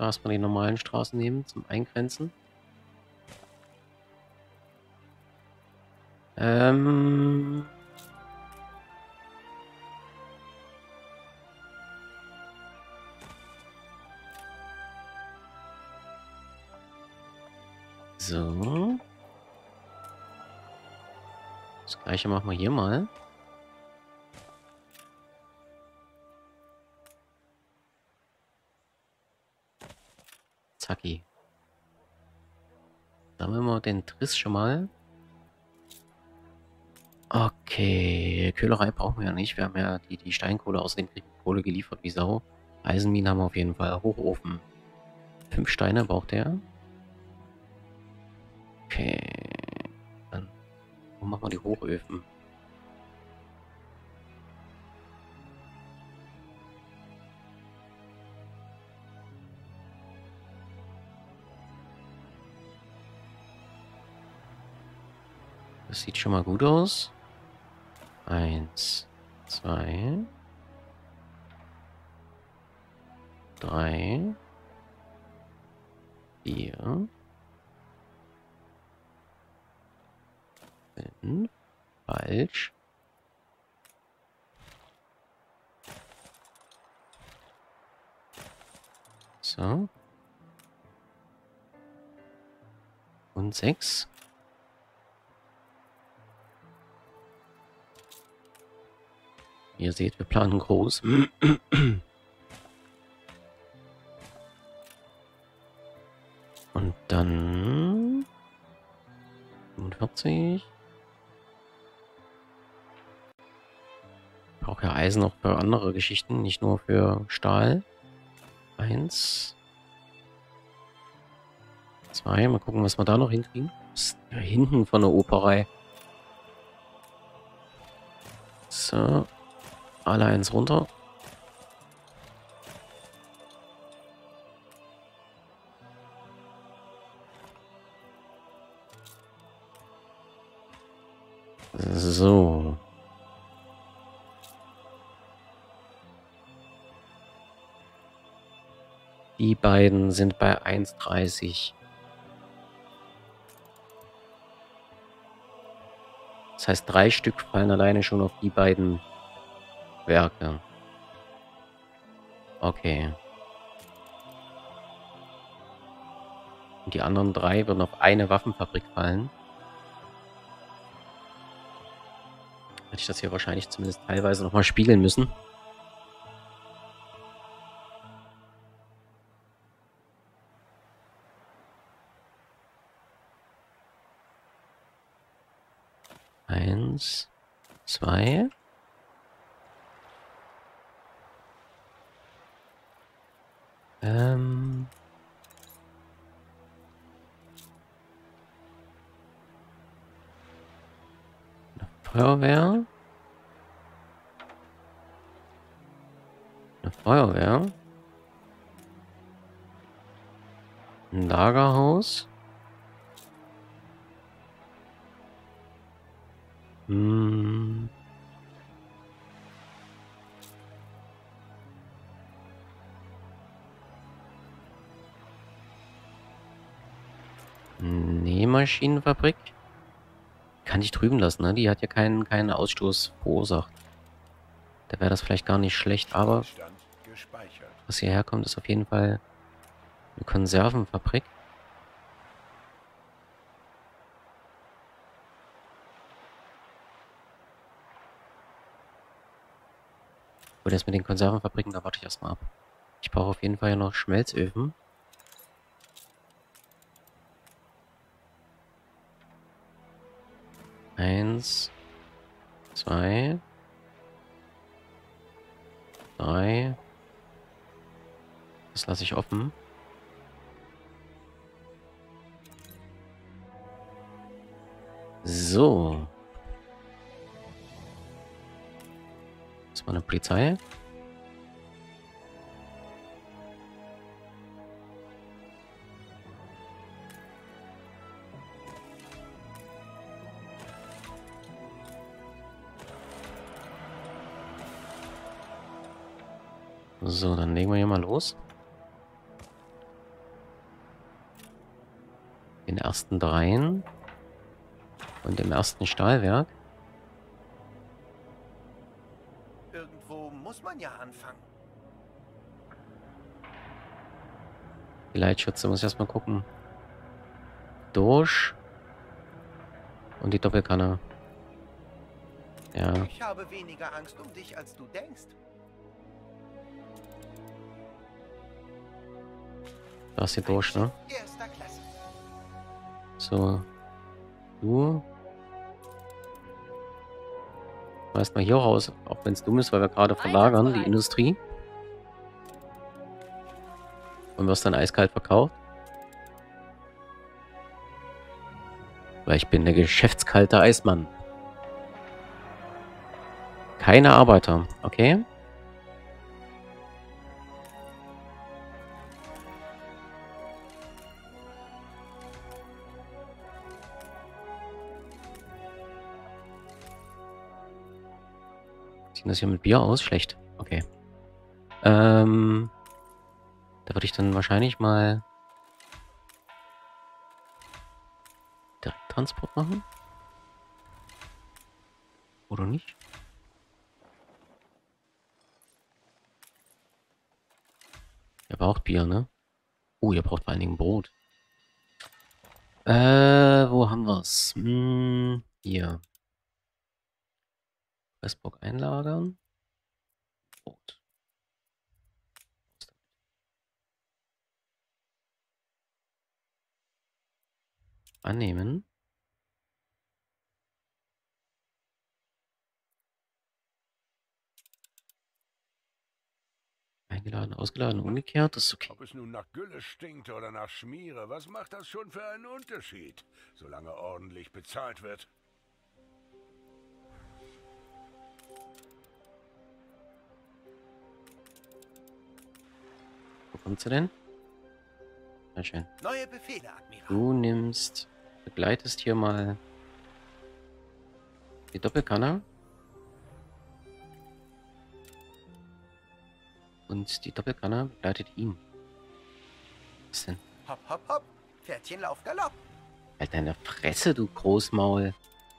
erstmal die normalen Straßen nehmen zum Eingrenzen. Ähm. So. Das gleiche machen wir hier mal. Zacki. Sammeln wir den Triss schon mal. Okay, Köhlerei brauchen wir ja nicht. Wir haben ja die Steinkohle, außerdem kriegen wir Kohle geliefert wie Sau. Eisenminen haben wir auf jeden Fall. Hochofen. 5 Steine braucht er. Okay. Dann wo machen wir die Hochöfen? Das sieht schon mal gut aus. 1, 2, 3, 4, 5. Falsch. So. Und 6. Ihr seht, wir planen groß. Und dann 45. Ich brauche ja Eisen auch für andere Geschichten, nicht nur für Stahl. 1, 2. Mal gucken, was wir da noch hinkriegen. Das ist ja hinten von der Operei. So. Alle eins runter. So. Die beiden sind bei 1,30. Das heißt, 3 Stück fallen alleine schon auf die beiden Werke. Okay. Und die anderen 3 würden auf eine Waffenfabrik fallen. Hätte ich das hier wahrscheinlich zumindest teilweise nochmal spiegeln müssen. Eins, 2. Feuerwehr. Eine Feuerwehr. Ein Lagerhaus. Hm. Nähmaschinenfabrik. Kann ich drüben lassen, ne? Die hat ja keinen Ausstoß verursacht. Da wäre das vielleicht gar nicht schlecht, aber was hierher kommt, ist auf jeden Fall eine Konservenfabrik. Oder jetzt mit den Konservenfabriken, da warte ich erstmal ab. Ich brauche auf jeden Fall ja noch Schmelzöfen. Eins, 2, 3. Das lasse ich offen. So. Das war eine Polizei. So, dann legen wir hier mal los. den ersten dreien und dem ersten Stahlwerk. Irgendwo muss man ja anfangen. Die Leitschütze muss ich erstmal gucken. Durch. Und die Doppelkanne. Ja. Ich habe weniger Angst um dich, als du denkst. Da ist sie durch, ne? Erster Klasse. So. Du. Schmeißt mal hier raus, auch wenn es dumm ist, weil wir gerade verlagern, die Industrie. Und wirst dann eiskalt verkauft. Weil ich bin der geschäftskalte Eismann. Keine Arbeiter, okay? Sieht das hier mit Bier aus? Schlecht. Okay. Da würde ich dann wahrscheinlich mal Direkttransport machen. Oder nicht? Ihr braucht Bier, ne? Oh, ihr braucht vor allen Dingen Brot. Wo haben wir's? Hier. Westbrook einlagern. Brot. Annehmen. Eingeladen, ausgeladen, umgekehrt. Das ist okay. Ob es nun nach Gülle stinkt oder nach Schmiere, was macht das schon für einen Unterschied, solange ordentlich bezahlt wird? Wo kommt sie denn? Sehr schön. Neue Befehle, Admiral. Du begleitest hier mal die Doppelkanne. Und die Doppelkanne begleitet ihn. Was denn? Hopp, hopp, hopp. Pferdchen lauf Galopp. Halt deine Fresse, du Großmaul.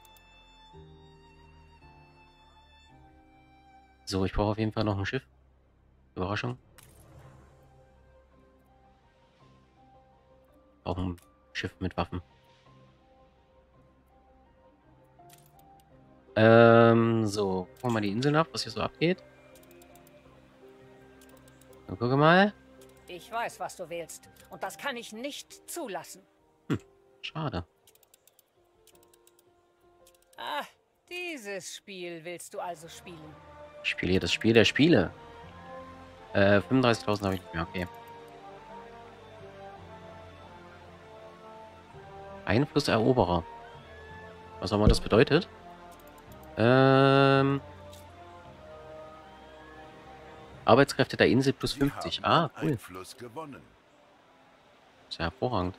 So, ich brauche auf jeden Fall noch ein Schiff. Überraschung. Auch ein Schiff mit Waffen. So, gucken wir mal die Insel nach, was hier so abgeht. So, gucke mal. Ich weiß, was du willst. Und das kann ich nicht zulassen. Schade. Ah, dieses Spiel willst du also spielen. Ich spiele hier das Spiel der Spiele. 35.000 habe ich nicht mehr, okay. Einflusseroberer. Was auch immer das bedeutet. Arbeitskräfte der Insel plus 50. Ah, cool. Einfluss gewonnen. Ist ja hervorragend.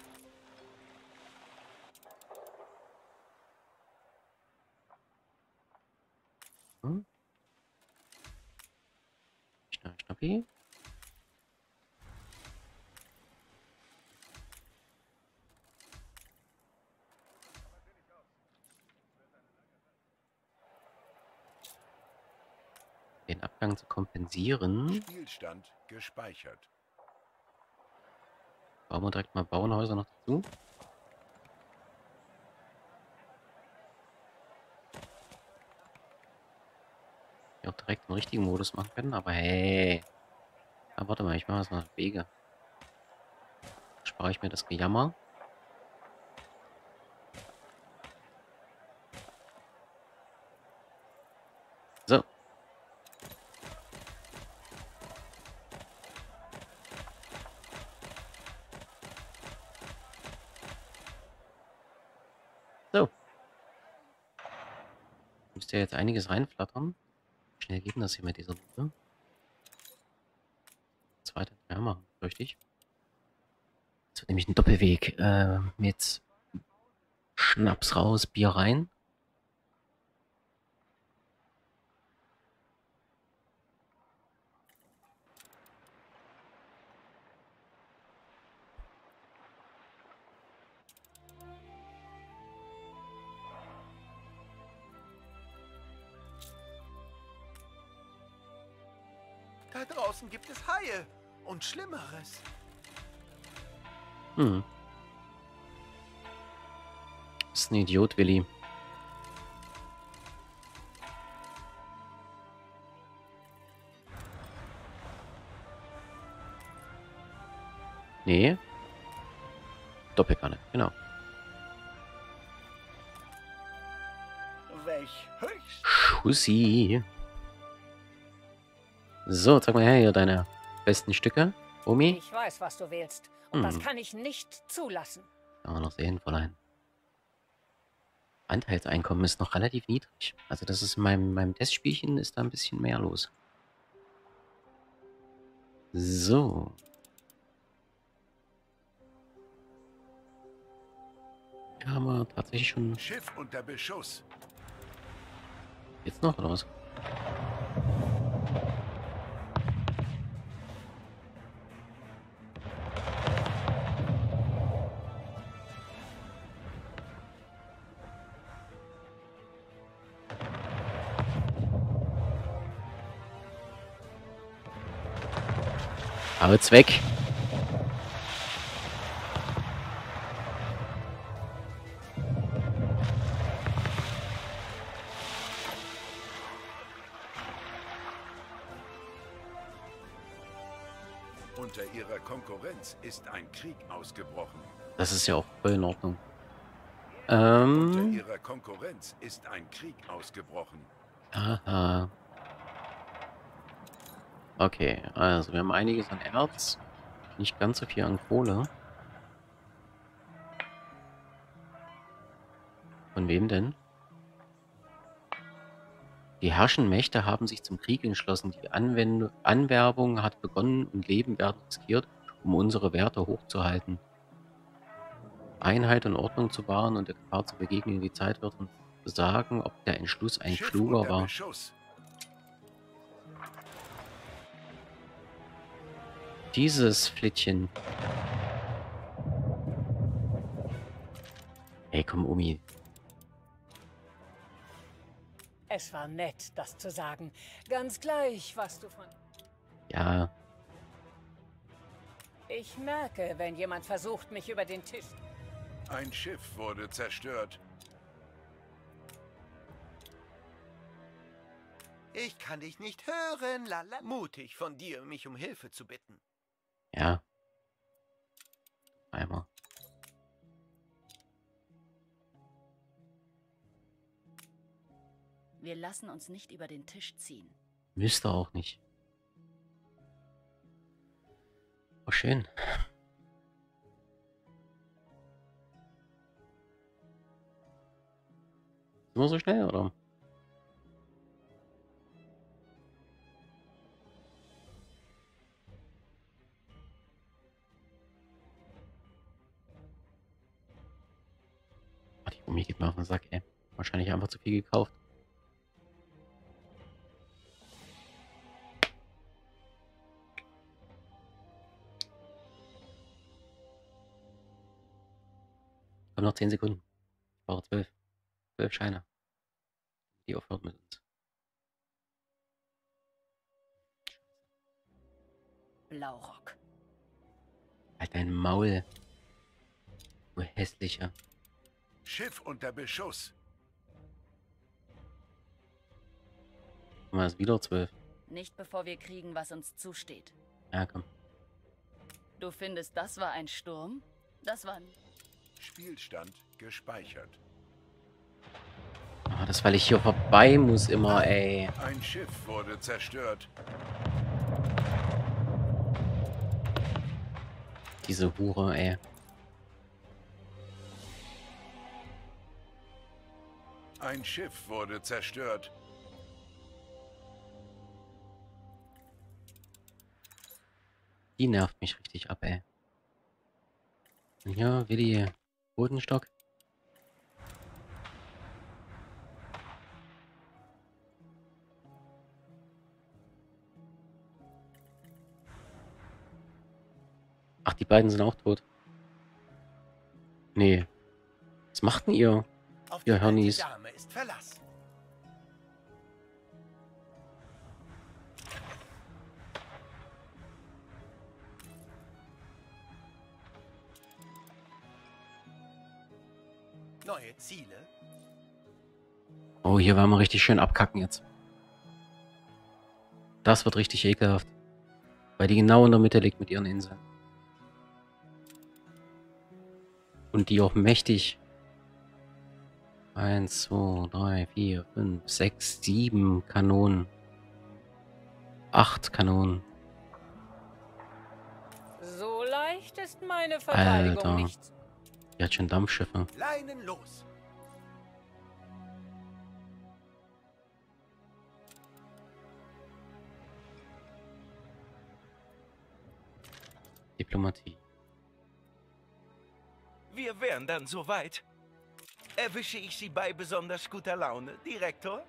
Hm? Schnappi. Den Abgang zu kompensieren. Spielstand gespeichert. Bauen wir direkt mal Bauernhäuser noch dazu. Die auch direkt im richtigen Modus machen können, aber hey. Ja, warte mal, ich mache das mal Wege. Spare ich mir das Gejammer. So. So. Müsste ja jetzt einiges reinflattern. Wie schnell geht denn das hier mit dieser Lupe? Zweite ja, machen, richtig. Jetzt wird nämlich ein Doppelweg mit Schnaps raus, Bier rein. Da draußen gibt es Haie und Schlimmeres. Hm. Ist ein Idiot, Willi. Nee. Doppelkanne, genau. Welch höchst... Schussi. So, zeig mal her hier deine besten Stücke, Omi. Ich weiß, was du willst. Und das kann ich nicht zulassen. Kann man noch sehen, Fräulein. Anteilseinkommen ist noch relativ niedrig. Also das ist in meinem Testspielchen ist da ein bisschen mehr los. So. Ja, haben wir tatsächlich schon... Schiff unter Beschuss. Jetzt noch, oder was? Haut's weg! Unter ihrer Konkurrenz ist ein Krieg ausgebrochen. Das ist ja auch voll in Ordnung. Unter ihrer Konkurrenz ist ein Krieg ausgebrochen. Aha. Okay, also wir haben einiges an Erz. Nicht ganz so viel an Kohle. Von wem denn? Die herrschenden Mächte haben sich zum Krieg entschlossen. Die Anwerbung hat begonnen und Leben werden riskiert, um unsere Werte hochzuhalten. Einheit und Ordnung zu wahren und der Gefahr zu begegnen. Die Zeit wird uns sagen, ob der Entschluss ein Schiff kluger unter war. Beschuss. Dieses Flittchen. Hey, komm, Omi. Es war nett, das zu sagen. Ganz gleich, was du von... Ja, Ich merke, wenn jemand versucht, mich über den Tisch... Ein Schiff wurde zerstört. Ich kann dich nicht hören, lala. Mutig von dir, mich um Hilfe zu bitten. ja. Einmal. Wir lassen uns nicht über den Tisch ziehen. Müsste auch nicht. Oh, schön. Nur so schnell, oder? Ah, die Omi geht mir auf den Sack, ey. Wahrscheinlich einfach zu viel gekauft. Und noch 10 Sekunden. Ich brauche 12. 12 Scheine. Die aufhört mit uns. Blaurock. Halt dein Maul. Du hässlicher. Schiff unter Beschuss. Guck mal, ist wieder 12. Nicht bevor wir kriegen, was uns zusteht. Ja, komm. Du findest, das war ein Sturm? Das war... Spielstand gespeichert. Ah, das, weil ich hier vorbei muss immer, ey. Ein Schiff wurde zerstört. Diese Hure, ey. Ein Schiff wurde zerstört. Die nervt mich richtig ab, ey. Und hier, Willi, Bodenstock. Ach, die beiden sind auch tot. Nee. Was macht denn ihr? Auf Ja, die alte Hörnis. Dame ist Verlass. Neue Ziele? Oh, hier werden wir richtig schön abkacken jetzt. Das wird richtig ekelhaft. Weil die genau in der Mitte liegt mit ihren Inseln. Und die auch mächtig. 1, 2, 3, 4, 5, 6, 7 Kanonen. 8 Kanonen. So leicht ist meine Verteidigung Alter. nicht. Die hat schon Dampfschiffe. Leinen los. Diplomatie. Wir wären dann soweit. Erwische ich Sie bei besonders guter Laune, Direktor?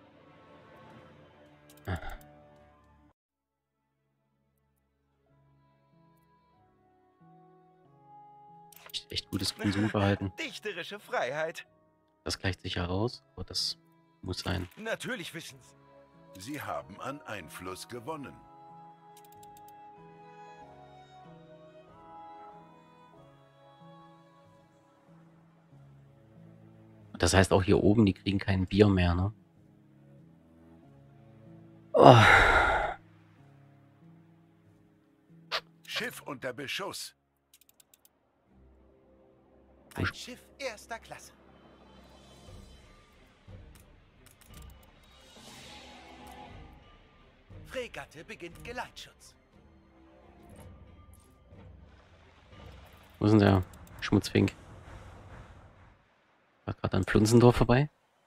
Echt gutes Konsumverhalten. Dichterische Freiheit. Das gleicht sich heraus, aber das muss sein. Natürlich wissen's. Sie haben an Einfluss gewonnen. Das heißt auch hier oben, die kriegen kein Bier mehr, ne? Oh. Schiff unter Beschuss. Ein Schiff erster Klasse. Fregatte beginnt Geleitschutz. Wo ist denn der Schmutzfink? War gerade an Plunzendorf vorbei.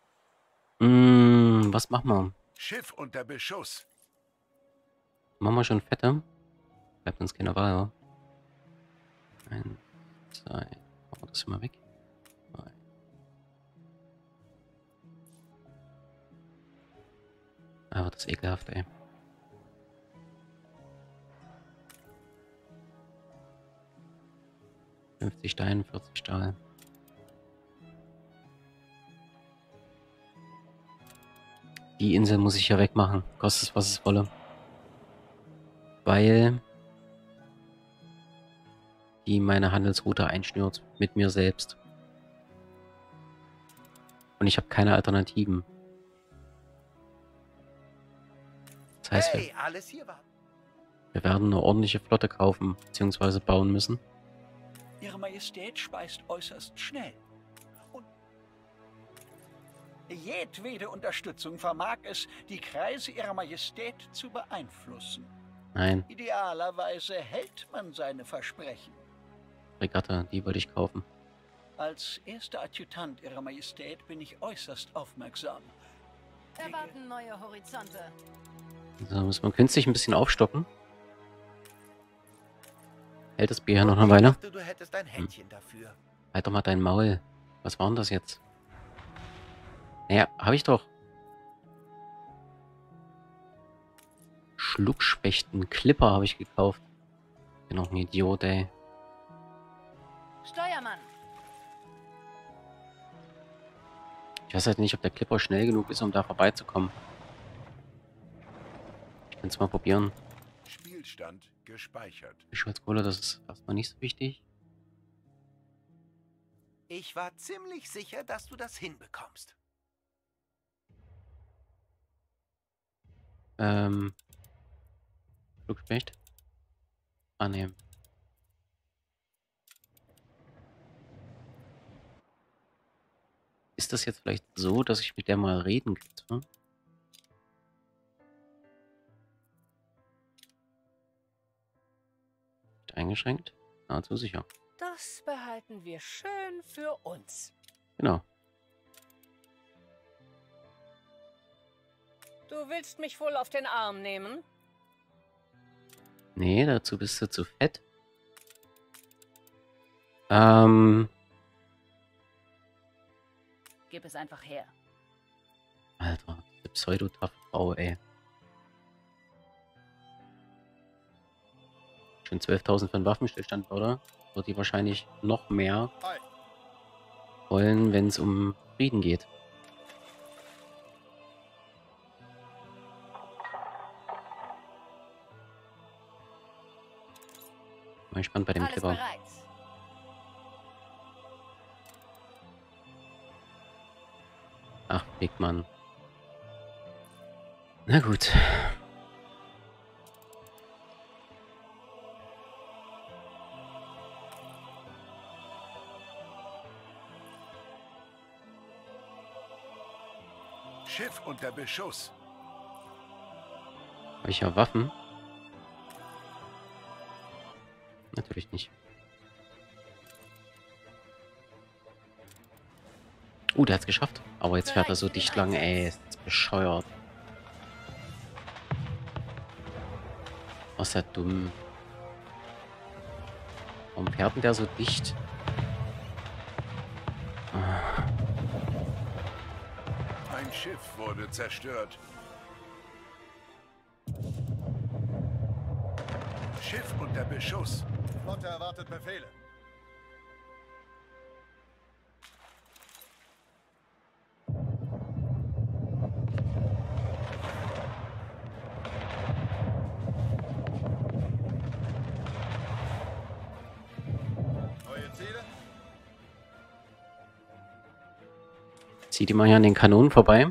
Was machen wir? Schiff unter Beschuss. Machen wir schon fette? Bleibt uns keine Wahl, oder? 1, 2, machen wir das mal weg. 3. Aber das ist ekelhaft, ey. Stein, 40 Stahl. Die Insel muss ich ja wegmachen, kostet es was es wolle. Weil die meine Handelsroute einschnürt mit mir selbst. Und ich habe keine Alternativen. Das heißt, Hey, alles hier war. wir werden eine ordentliche Flotte kaufen bzw. bauen müssen. Ihre Majestät speist äußerst schnell. Und jedwede Unterstützung vermag es, die Kreise Ihrer Majestät zu beeinflussen. Nein, Idealerweise hält man seine Versprechen. Fregatte, die wollte ich kaufen. Als erster Adjutant Ihrer Majestät bin ich äußerst aufmerksam. Erwarten neue Horizonte. So, müssen wir künstlich ein bisschen aufstocken. Hält das Bier ja noch eine Weile? Ich dachte, du hättest ein Händchen dafür. Halt doch mal dein Maul. Was war denn das jetzt? Naja, habe ich doch. Schluckspechten, Clipper habe ich gekauft. Bin noch ein Idiot, ey. Steuermann. Ich weiß halt nicht, ob der Clipper schnell genug ist, um da vorbeizukommen. Ich kann es mal probieren. Spielstand gespeichert. Fischholzkohle, das ist erstmal nicht so wichtig. Ich war ziemlich sicher, dass du das hinbekommst. Schluckspecht. Annehmen. Ist das jetzt vielleicht so, dass ich mit der mal reden könnte? Eingeschränkt? Nahezu sicher. Das behalten wir schön für uns. Genau. Du willst mich wohl auf den Arm nehmen? Nee, dazu bist du zu fett. Gib es einfach her. Alter, diese Pseudo-Tough-Frau, ey. Schon 12.000 für einen Waffenstillstand, oder? Wird die wahrscheinlich noch mehr wollen, wenn es um Frieden geht. Mal gespannt bei dem Alles Clipper. bereit. Big Mann. Na gut. Schiff unter Beschuss. Habe ich ja Waffen? Natürlich nicht. Der hat's geschafft. Aber jetzt fährt er so dicht lang, ey. Ist bescheuert. Was ist ja dumm. Warum fährt denn der so dicht? Ein Schiff wurde zerstört. Schiff unter Beschuss. Flotte erwartet Befehle. Neue Ziele? Zieht die mal hier an den Kanonen vorbei.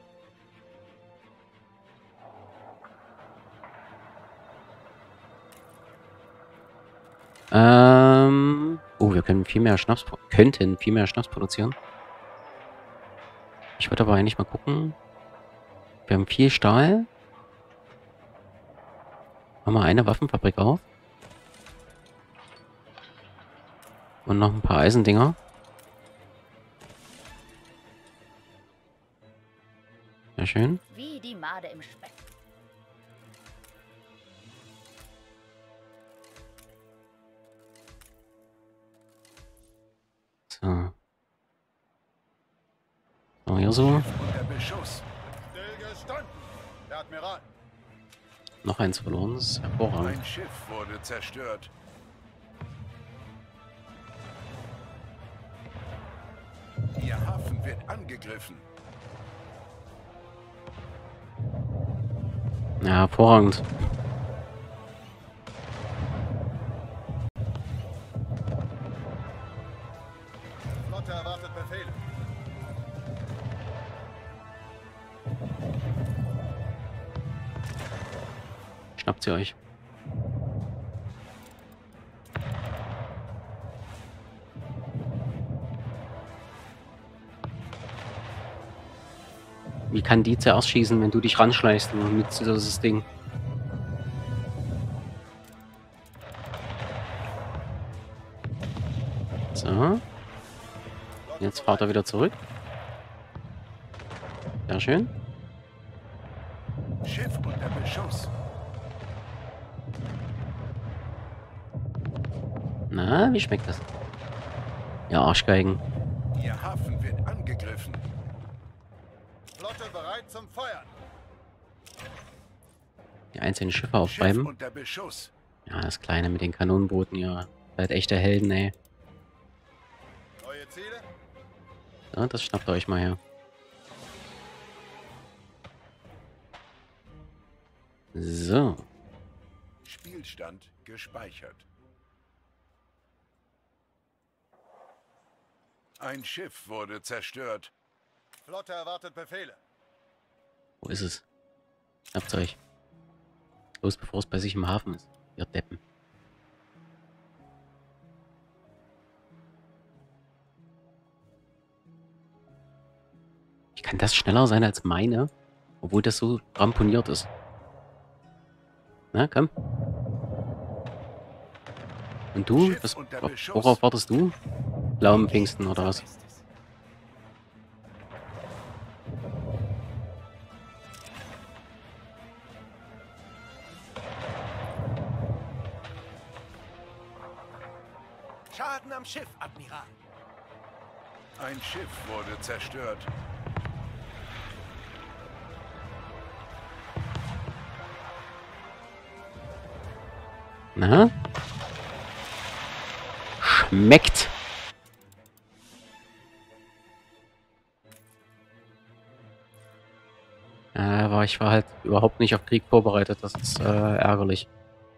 Wir können viel mehr Schnaps, könnten viel mehr Schnaps produzieren. Ich würde aber eigentlich mal gucken. Wir haben viel Stahl. Machen wir eine Waffenfabrik auf. Und noch ein paar Eisendinger. Sehr schön. Wie die Made im Speck. So. So, hier so. Unter Beschuss. Stillgestanden. Der Admiral. Noch eins verloren. Das ist hervorragend. Ein Schiff wurde zerstört. Ihr Hafen wird angegriffen. Ja, hervorragend. Flotte erwartet Befehle. Schnappt sie euch. Wie kann die zuerst schießen, wenn du dich ranschleichst und mit dieses Ding? So. Jetzt fahrt er wieder zurück. Sehr schön. Schiff unter Beschuss. Na, wie schmeckt das? Ja, Arschgeigen. Ihr Hafen wird angegriffen. Flotte bereit zum Feuern. Die einzelnen Schiffe Schiff aufreiben. unter Beschuss. Ja, das Kleine mit den Kanonenbooten, ja. Seid echte Helden, ey. Neue Ziele? So, das schnappt ihr euch mal her. So. Spielstand gespeichert. Ein Schiff wurde zerstört. Flotte erwartet Befehle. Wo ist es? Schnappt euch. Los, bevor es bei sich im Hafen ist. Ihr Deppen. Wie kann das schneller sein als meine? Obwohl das so ramponiert ist. Na, komm. Und du? Schiff Was, unter Beschuss. worauf wartest du? Laubenpfingsten oder was? Schaden am Schiff, Admiral. Ein Schiff wurde zerstört. Na? Schmeckt. Aber ich war halt überhaupt nicht auf Krieg vorbereitet. Das ist ärgerlich.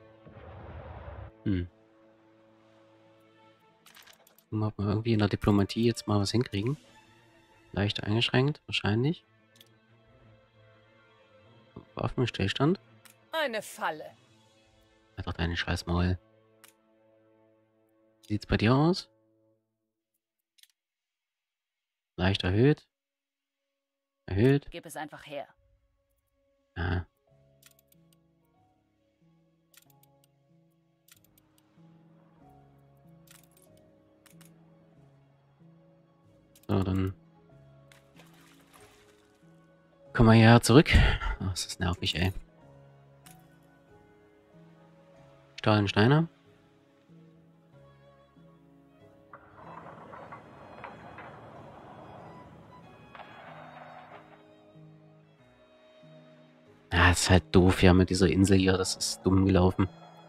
Mal, ob wir irgendwie in der Diplomatie jetzt mal was hinkriegen. Leicht eingeschränkt, wahrscheinlich. Waffenstillstand. Eine Falle. Halt doch deine scheiß Maul. Wie sieht's bei dir aus? Leicht erhöht. Erhöht. Gib es einfach her. Ja. So, dann kommen wir ja zurück. Oh, das ist nervig, ey. Stahl und Steine. Ja, ist halt doof ja mit dieser Insel hier. Das ist dumm gelaufen.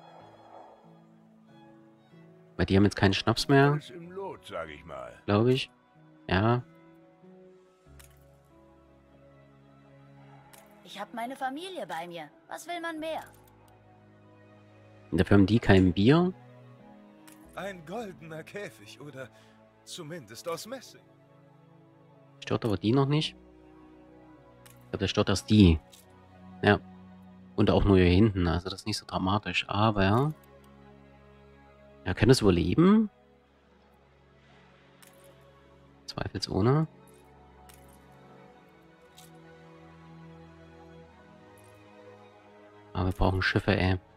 Weil die haben jetzt keinen Schnaps mehr, Alles im Lot, sag ich mal. glaube ich. Ja. Ich habe meine Familie bei mir. Was will man mehr? Und dafür haben die kein Bier. Ein goldener Käfig oder zumindest aus Messing. Stört aber die noch nicht. Ich glaube, das stört erst die. Ja. Und auch nur hier hinten. Also das ist nicht so dramatisch. Aber ja, können das überleben? Zweifelsohne. Aber wir brauchen Schiffe, ey.